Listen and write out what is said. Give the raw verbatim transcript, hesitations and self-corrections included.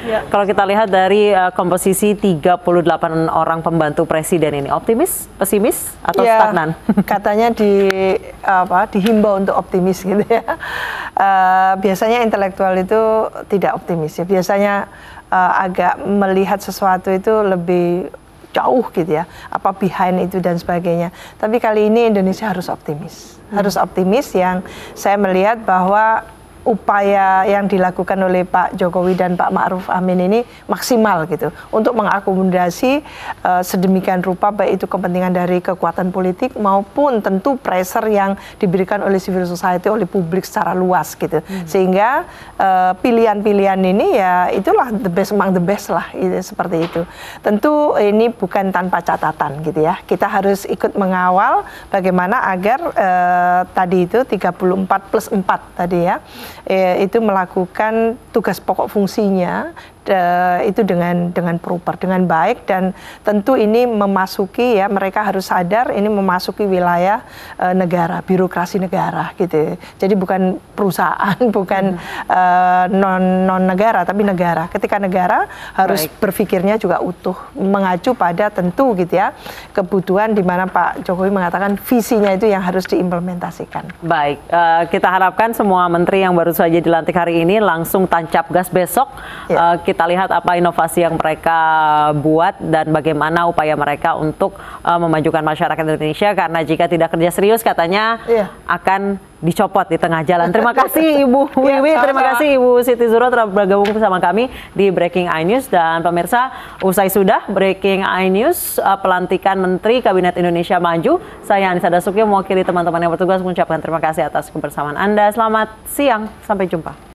Ya. Kalau kita lihat dari uh, komposisi tiga puluh delapan orang pembantu presiden ini, optimis, pesimis, atau ya, stagnan? Katanya di apa dihimbau untuk optimis gitu ya. Uh, biasanya intelektual itu tidak optimis ya. Biasanya uh, agak melihat sesuatu itu lebih jauh gitu ya, apa behind itu dan sebagainya. Tapi kali ini Indonesia harus optimis, hmm. harus optimis yang saya melihat bahwa upaya yang dilakukan oleh Pak Jokowi dan Pak Ma'ruf Amin ini maksimal gitu untuk mengakomodasi uh, sedemikian rupa baik itu kepentingan dari kekuatan politik maupun tentu pressure yang diberikan oleh civil society, oleh publik secara luas gitu. Hmm. Sehingga pilihan-pilihan uh, ini ya itulah the best among the best lah itu, seperti itu. Tentu ini bukan tanpa catatan gitu ya. Kita harus ikut mengawal bagaimana agar uh, tadi itu tiga puluh empat plus empat tadi ya. Eh, itu melakukan tugas pokok fungsinya de, itu dengan dengan proper, dengan baik, dan tentu ini memasuki ya, mereka harus sadar ini memasuki wilayah eh, negara, birokrasi negara gitu. Jadi bukan perusahaan, bukan hmm. eh, non non negara, tapi negara. Ketika negara harus baik. Berpikirnya juga utuh, mengacu pada tentu gitu ya kebutuhan, di mana Pak Jokowi mengatakan visinya itu yang harus diimplementasikan. Baik, uh, kita harapkan semua menteri yang baru saja dilantik hari ini langsung tancap gas besok. Ya. Uh, kita lihat apa inovasi yang mereka buat dan bagaimana upaya mereka untuk uh, memajukan masyarakat Indonesia, karena jika tidak kerja serius katanya ya. akan dicopot di tengah jalan. Terima kasih Ibu Wiwi, ya, terima kasih Ibu Siti Zuhro telah bergabung bersama kami di Breaking iNews. Dan pemirsa, usai sudah Breaking iNews uh, pelantikan Menteri Kabinet Indonesia Maju, saya Anissa Dasuki mewakili teman-teman yang bertugas mengucapkan terima kasih atas kebersamaan Anda. Selamat siang, sampai jumpa.